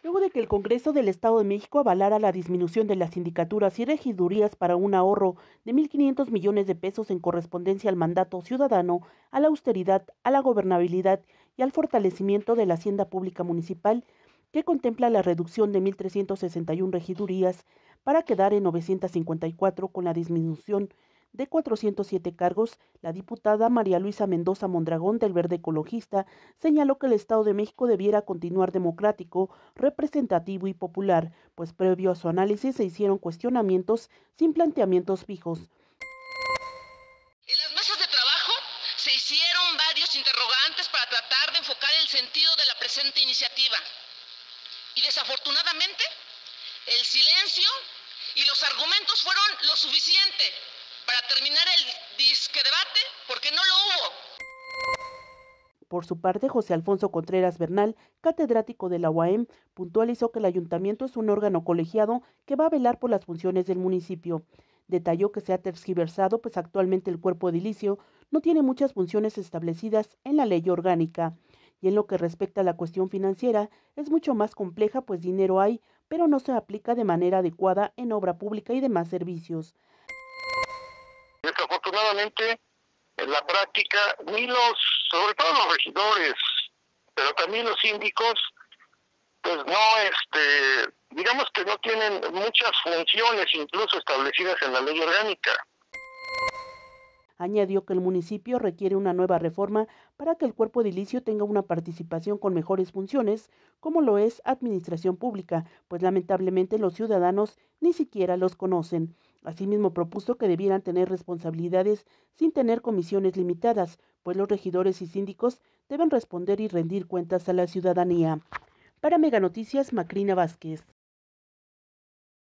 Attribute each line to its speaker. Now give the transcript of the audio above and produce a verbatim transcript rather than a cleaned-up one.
Speaker 1: Luego de que el Congreso del Estado de México avalara la disminución de las sindicaturas y regidurías para un ahorro de mil quinientos millones de pesos en correspondencia al mandato ciudadano, a la austeridad, a la gobernabilidad y al fortalecimiento de la hacienda pública municipal, que contempla la reducción de mil trescientas sesenta y una regidurías para quedar en novecientas cincuenta y cuatro con la disminución de cuatrocientos siete cargos, la diputada María Luisa Mendoza Mondragón del Verde Ecologista señaló que el Estado de México debiera continuar democrático, representativo y popular, pues previo a su análisis se hicieron cuestionamientos sin planteamientos fijos.
Speaker 2: En las mesas de trabajo se hicieron varios interrogantes para tratar de enfocar el sentido de la presente iniciativa. Y desafortunadamente, el silencio y los argumentos fueron lo suficiente para terminar el disque debate, porque no lo hubo.
Speaker 1: Por su parte, José Alfonso Contreras Bernal, catedrático de la U A M, puntualizó que el ayuntamiento es un órgano colegiado que va a velar por las funciones del municipio. Detalló que se ha tergiversado, pues actualmente el cuerpo edilicio no tiene muchas funciones establecidas en la ley orgánica. Y en lo que respecta a la cuestión financiera, es mucho más compleja, pues dinero hay, pero no se aplica de manera adecuada en obra pública y demás servicios.
Speaker 3: Desafortunadamente, en la práctica, ni los, sobre todo los regidores, pero también los síndicos, pues no, este, digamos que no tienen muchas funciones incluso establecidas en la ley orgánica.
Speaker 1: Añadió que el municipio requiere una nueva reforma para que el cuerpo edilicio tenga una participación con mejores funciones, como lo es administración pública, pues lamentablemente los ciudadanos ni siquiera los conocen. Asimismo, propuso que debieran tener responsabilidades sin tener comisiones limitadas, pues los regidores y síndicos deben responder y rendir cuentas a la ciudadanía. Para Mega Noticias, Macrina Vázquez.